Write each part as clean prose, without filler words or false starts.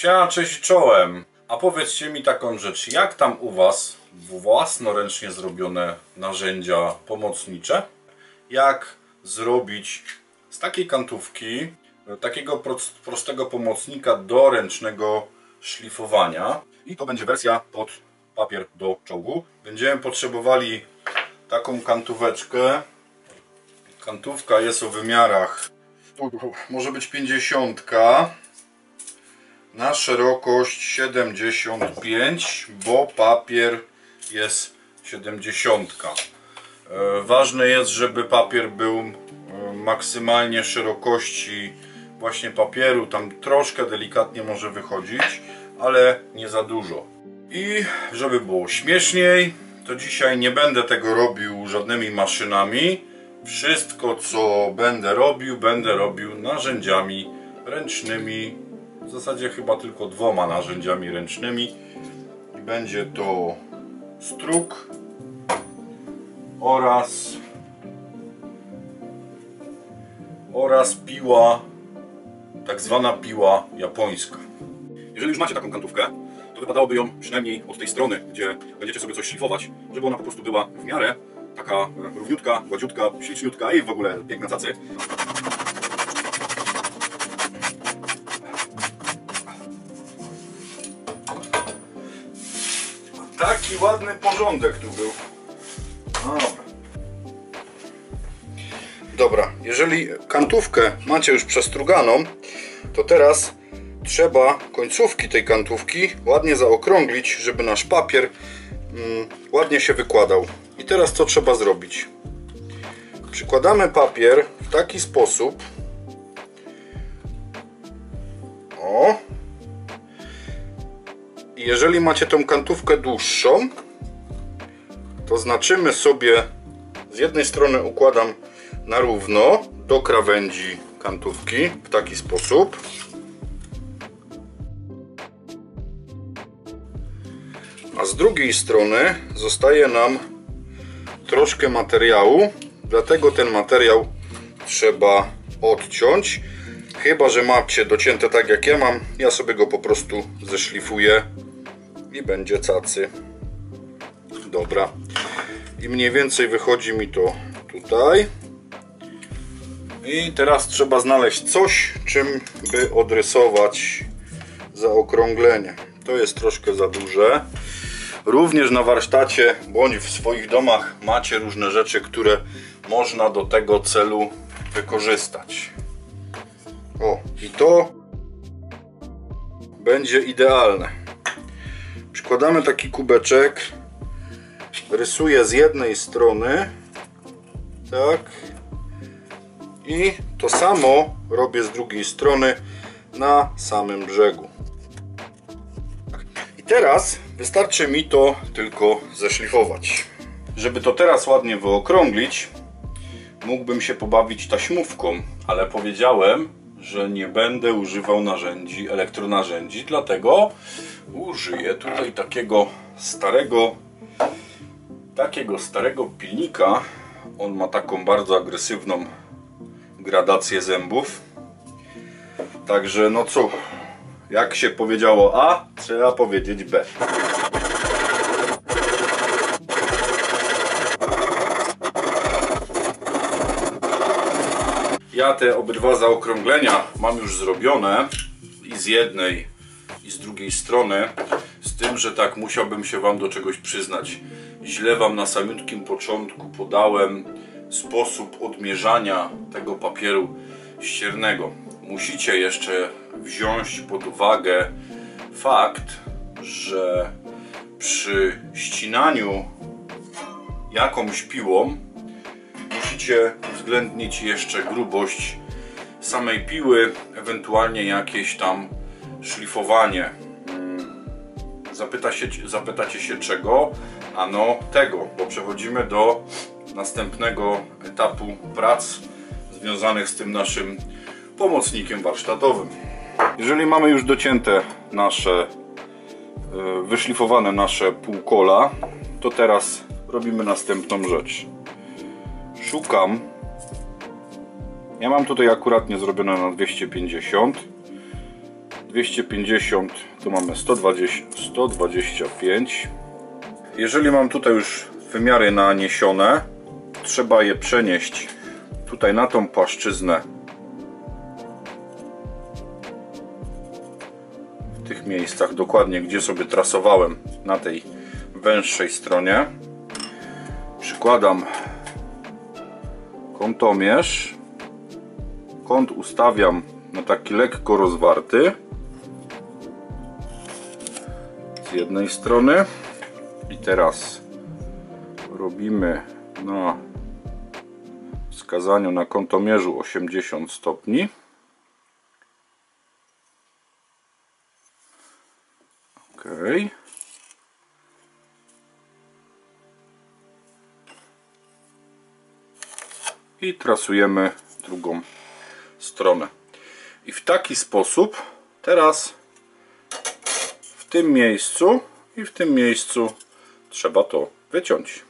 Siema, cześć czołem. A powiedzcie mi taką rzecz, jak tam u Was własnoręcznie zrobione narzędzia pomocnicze? Jak zrobić z takiej kantówki takiego prostego pomocnika do ręcznego szlifowania? I to będzie wersja pod papier do czołgu. Będziemy potrzebowali taką kantóweczkę. Kantówka jest o wymiarach, może być 50 na szerokość 75, bo papier jest 70. Ważne jest, żeby papier był maksymalnie szerokości właśnie papieru, tam troszkę delikatnie może wychodzić, ale nie za dużo. I żeby było śmieszniej, to dzisiaj nie będę tego robił żadnymi maszynami. Wszystko co będę robił narzędziami ręcznymi. W zasadzie chyba tylko dwoma narzędziami ręcznymi. I będzie to struk oraz piła, tak zwana piła japońska. Jeżeli już macie taką kantówkę, to wypadałoby ją przynajmniej od tej strony, gdzie będziecie sobie coś szlifować, żeby ona po prostu była w miarę taka równiutka, gładziutka, śliczniutka i w ogóle piękna cacy. Taki ładny porządek tu był. Dobra, jeżeli kantówkę macie już przestruganą, to teraz trzeba końcówki tej kantówki ładnie zaokrąglić, żeby nasz papier ładnie się wykładał. I teraz co trzeba zrobić? Przykładamy papier w taki sposób. O! I jeżeli macie tą kantówkę dłuższą, to znaczymy sobie, z jednej strony układam na równo do krawędzi kantówki w taki sposób. A z drugiej strony zostaje nam troszkę materiału, dlatego ten materiał trzeba odciąć. Chyba że macie docięte tak jak ja mam, ja sobie go po prostu zeszlifuję i będzie cacy. Dobra. I mniej więcej wychodzi mi to tutaj. I teraz trzeba znaleźć coś, czym by odrysować zaokrąglenie. To jest troszkę za duże. Również na warsztacie bądź w swoich domach macie różne rzeczy, które można do tego celu wykorzystać. O, i to będzie idealne. Przykładamy taki kubeczek, rysuję z jednej strony, tak, i to samo robię z drugiej strony na samym brzegu. I teraz wystarczy mi to tylko zeszlifować. Żeby to teraz ładnie wyokrąglić, mógłbym się pobawić taśmówką, ale powiedziałem, że nie będę używał narzędzi, elektronarzędzi, dlatego użyję tutaj takiego starego pilnika. On ma taką bardzo agresywną gradację zębów. Także no co, jak się powiedziało A, trzeba powiedzieć B. Ja te obydwa zaokrąglenia mam już zrobione i z jednej i z drugiej strony, z tym, że tak musiałbym się Wam do czegoś przyznać. Źle Wam na samiutkim początku podałem sposób odmierzania tego papieru ściernego. Musicie jeszcze wziąć pod uwagę fakt, że przy ścinaniu jakąś piłą musicie uwzględnić jeszcze grubość samej piły, ewentualnie jakieś tam szlifowanie. Zapytacie się czego? Ano tego, bo przechodzimy do następnego etapu prac związanych z tym naszym pomocnikiem warsztatowym. Jeżeli mamy już docięte nasze, wyszlifowane nasze półkola, to teraz robimy następną rzecz. Szukam, ja mam tutaj akurat nie zrobione na 250, 250, tu mamy 120, 125. Jeżeli mam tutaj już wymiary naniesione, trzeba je przenieść tutaj na tą płaszczyznę. W tych miejscach dokładnie, gdzie sobie trasowałem na tej węższej stronie. Przykładam kątomierz. Kąt ustawiam na taki lekko rozwarty z jednej strony i teraz robimy na wskazaniu na kątomierzu 80 stopni. OK. I trasujemy drugą stronę. I w taki sposób teraz w tym miejscu i w tym miejscu trzeba to wyciąć.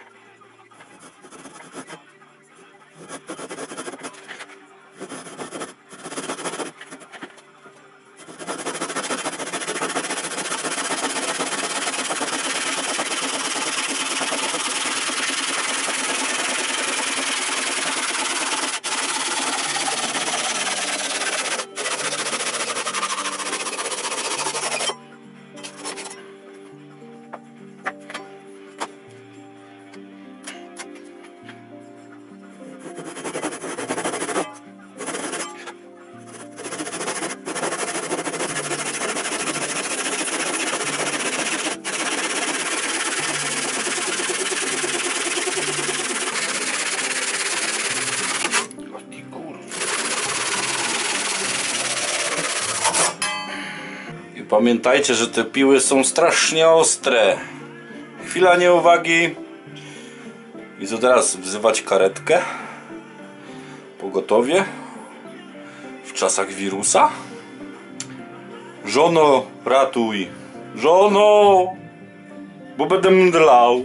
Pamiętajcie, że te piły są strasznie ostre. Chwila nieuwagi. I co teraz? Wzywać karetkę? Pogotowie? W czasach wirusa? Żono, ratuj! Żono! Bo będę mdlał.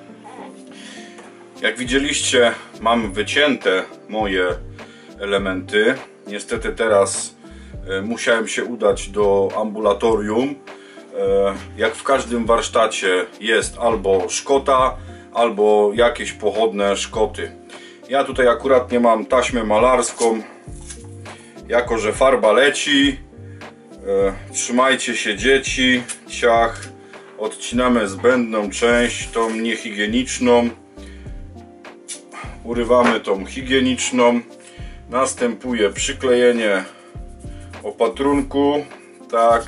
Jak widzieliście, mam wycięte moje elementy. Niestety teraz musiałem się udać do ambulatorium. Jak w każdym warsztacie jest albo szkota, albo jakieś pochodne szkoty. Ja tutaj akurat nie mam taśmę malarską, jako że farba leci. Trzymajcie się, dzieci. Ciach. Odcinamy zbędną część, tą niehigieniczną. Urywamy tą higieniczną. Następuje przyklejenie opatrunku, tak.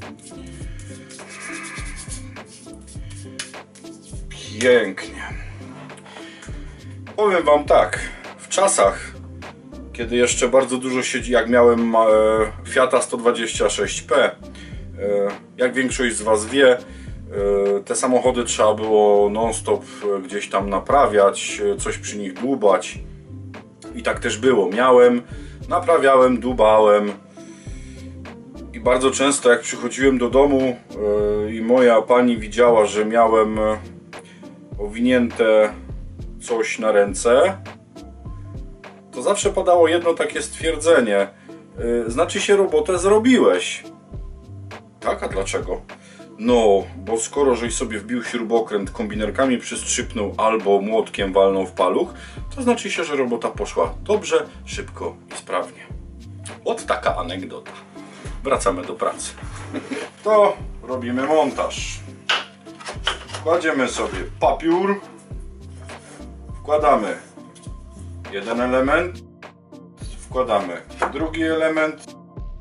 Pięknie. Powiem wam tak, w czasach, kiedy jeszcze bardzo dużo siedzi, jak miałem Fiata 126P, jak większość z was wie, te samochody trzeba było non-stop gdzieś tam naprawiać, coś przy nich dłubać. I tak też było. Miałem, naprawiałem, dłubałem. I bardzo często jak przychodziłem do domu i moja pani widziała, że miałem owinięte coś na ręce, to zawsze padało jedno takie stwierdzenie: znaczy się, robotę zrobiłeś. Tak, a dlaczego? No, bo skoro żeś sobie wbił śrubokręt, kombinerkami przystrzypnął albo młotkiem walnął w paluch, to znaczy się, że robota poszła dobrze, szybko i sprawnie. Ot taka anegdota. Wracamy do pracy. To robimy montaż. Kładziemy sobie papier, wkładamy jeden element, wkładamy drugi element,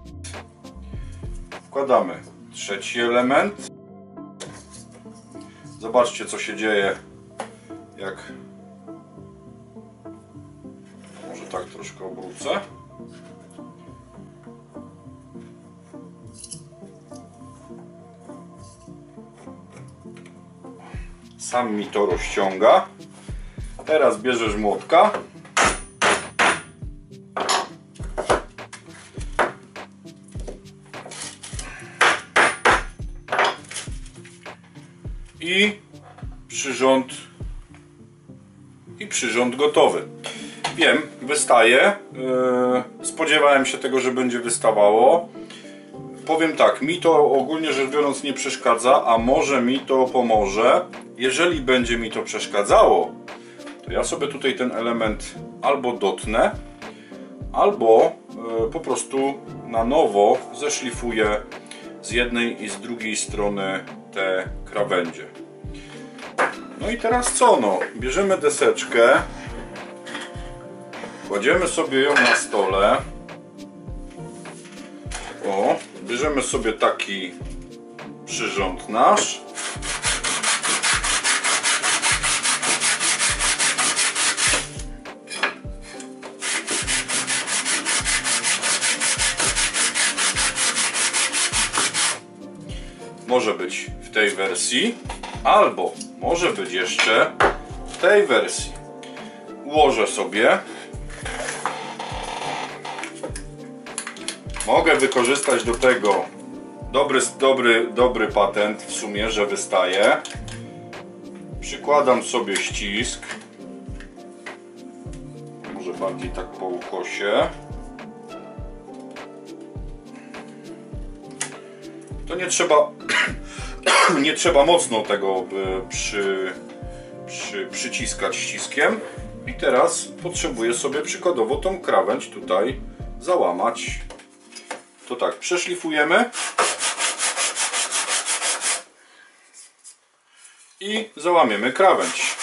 wkładamy trzeci element. Zobaczcie, co się dzieje, jak może tak troszkę obrócę. Sam mi to rozciąga. Teraz bierzesz młotka. I przyrząd gotowy. Wiem, wystaje. Spodziewałem się tego, że będzie wystawało. powiem tak, mi to ogólnie rzecz biorąc nie przeszkadza, a może mi to pomoże. Jeżeli będzie mi to przeszkadzało, to ja sobie tutaj ten element albo dotnę, albo po prostu na nowo zeszlifuję z jednej i z drugiej strony te krawędzie. No i teraz co? No, bierzemy deseczkę, kładziemy sobie ją na stole. O, bierzemy sobie taki przyrząd nasz. Może być w tej wersji, albo może być jeszcze w tej wersji. Ułożę sobie. Mogę wykorzystać do tego dobry patent w sumie, że wystaje. Przykładam sobie ścisk. Może bardziej tak po ukosie. To nie trzeba mocno tego przyciskać ściskiem. I teraz potrzebuję sobie przykładowo tą krawędź tutaj załamać. To tak, przeszlifujemy i załamiemy krawędź.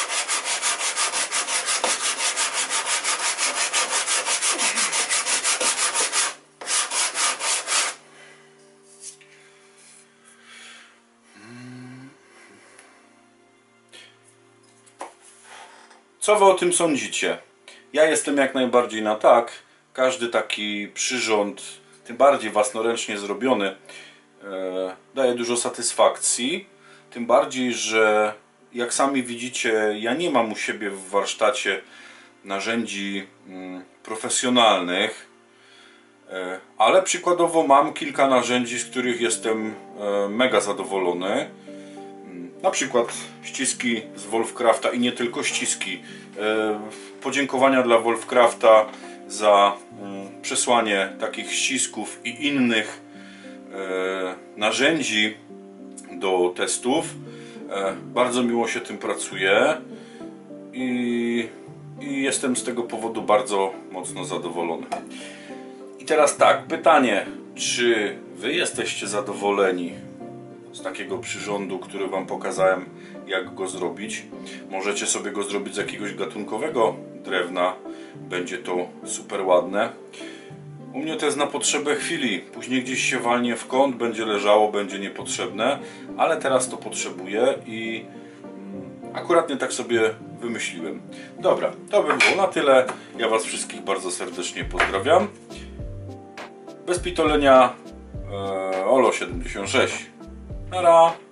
Co wy o tym sądzicie? Ja jestem jak najbardziej na tak. Każdy taki przyrząd, tym bardziej własnoręcznie zrobiony, daje dużo satysfakcji. Tym bardziej, że jak sami widzicie, ja nie mam u siebie w warsztacie narzędzi profesjonalnych, ale przykładowo mam kilka narzędzi, z których jestem mega zadowolony. Na przykład ściski z Wolfcrafta i nie tylko ściski. Podziękowania dla Wolfcrafta za przesłanie takich ścisków i innych narzędzi do testów. Bardzo miło się tym pracuje i jestem z tego powodu bardzo mocno zadowolony. I teraz tak, pytanie, czy wy jesteście zadowoleni z takiego przyrządu, który wam pokazałem, jak go zrobić? Możecie sobie go zrobić z jakiegoś gatunkowego drewna, będzie to super ładne. U mnie to jest na potrzebę chwili, później gdzieś się walnie w kąt, będzie leżało, będzie niepotrzebne, ale teraz to potrzebuję i akurat nie tak sobie wymyśliłem. Dobra, to by było na tyle. Ja was wszystkich bardzo serdecznie pozdrawiam. Bez pitolenia, Olo 76. Nara!